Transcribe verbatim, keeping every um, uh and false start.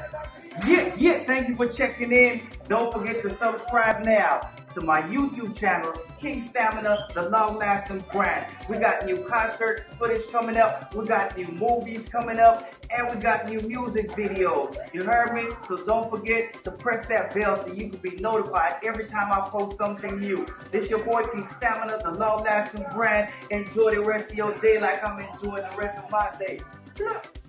Yeah, yeah, thank you for checking in. Don't forget to subscribe now to my YouTube channel, King Stamina, the long-lasting brand. We got new concert footage coming up, we got new movies coming up, and we got new music videos. You heard me? So don't forget to press that bell so you can be notified every time I post something new. This your boy, King Stamina, the long-lasting brand. Enjoy the rest of your day like I'm enjoying the rest of my day.